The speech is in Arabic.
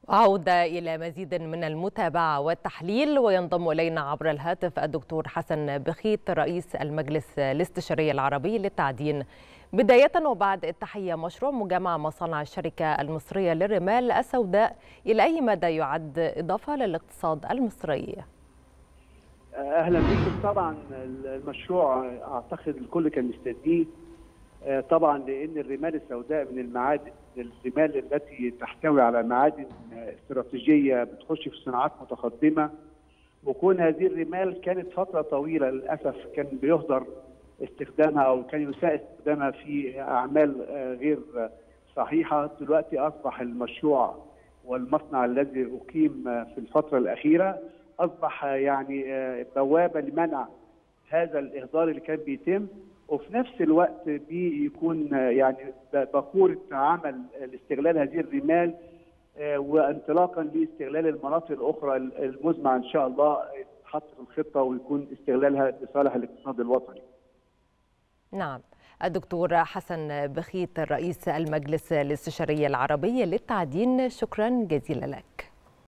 عودة إلى مزيد من المتابعة والتحليل، وينضم إلينا عبر الهاتف الدكتور حسن بخيت رئيس المجلس الاستشاري العربي للتعدين. بداية وبعد التحية، مشروع مجمع مصانع الشركة المصرية للرمال السوداء إلى أي مدى يعد إضافة للاقتصاد المصري؟ أهلا بكم. طبعا المشروع أعتقد الكل كان مستنيه، طبعا لأن الرمال السوداء من المعادن، الرمال التي تحتوي على معادن استراتيجية بتخش في صناعات متقدمة. وكون هذه الرمال كانت فترة طويلة للأسف كان بيهدر استخدامها أو كان يساء استخدامها في أعمال غير صحيحة. دلوقتي أصبح المشروع والمصنع الذي أقيم في الفترة الأخيرة أصبح يعني بوابة لمنع هذا الإهدار اللي كان بيتم، وفي نفس الوقت بيكون يعني بقورة عمل لاستغلال هذه الرمال وانطلاقا لاستغلال المناطق الأخرى المزمع إن شاء الله تحط في الخطة ويكون استغلالها لصالح الاقتصاد الوطني. نعم، الدكتور حسن بخيت رئيس المجلس الاستشاري العربي للتعدين، شكرا جزيلا لك.